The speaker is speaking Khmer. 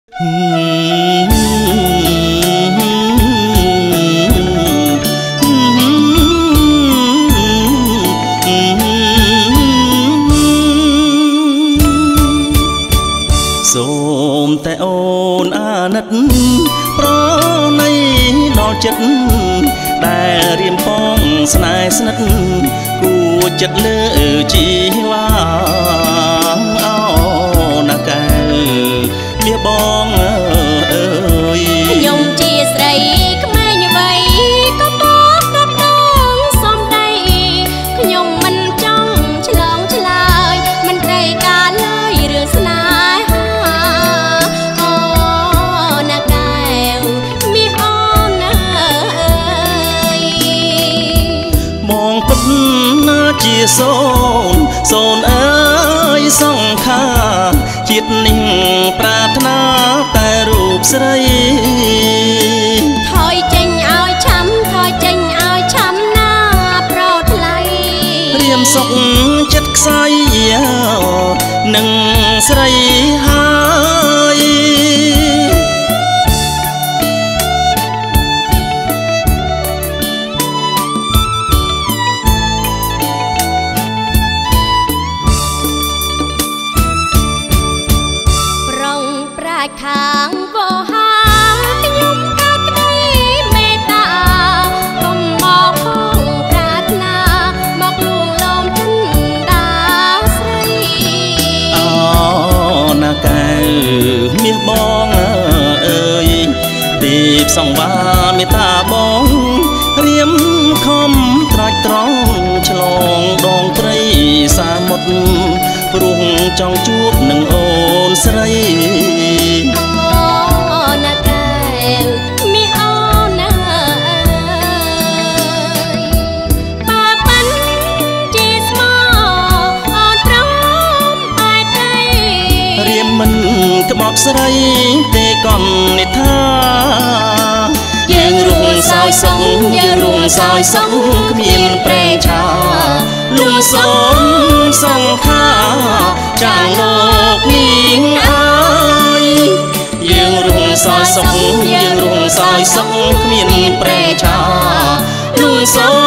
សូមតែអូនអាណិតប្រណីដល់ចិត្តដែលរៀមផងស្នេហ៍ស្និទ្ធគួរចិត្តលើជីវ៉ាអោណាកែមាសបងអើយខ្ញុំជាស្រីក្មេងវ័យក៏បងក៏ដងសំដីខ្ញុំមិនចង់ឆ្លងឆ្លើយមិនត្រូវការឡើយរឿងស្នេហាអូណាកែវមាសអូនអើយបងពិតណាជាសូនអើយសង្ខារជាតិនេះប្រាថ្នាតែរូបស្រីថយចេញឲ្យឆាំថយចេញឲ្យឆាំណាប្រថ្លៃរៀមសុខចិត្តខ្សែនឹងស្រីហើយខាងវោហាខ្ញុំកាត់ក្តីមេត្តាកុំមកផងប្រាថ្នាមកលួងលោមចិនដាស្រីអូណាកែមាសបងអើយទីផ្សងវាមេត្តាបងរៀមខំត្រាច់ត្រង់ឆ្លងដងព្រៃសាមុតព្រោះចង់ជួបនឹងអូនស្រីណាកែវមាសអូនអើយប៉ាប៉ាន់ជាស្មោអូនព្រមបែបដីរៀមមិនក្បត់ស្រីទេកននិថាយើងរួមសោយសុខយើងរួមសោយសុខគ្មានប្រេងឆាលំសូមសង្ខាចាងលោកនេះអើយយើងរួមសោយសុខយើងរួមសោយសុខគ្មានប្រេងឆាលំសូម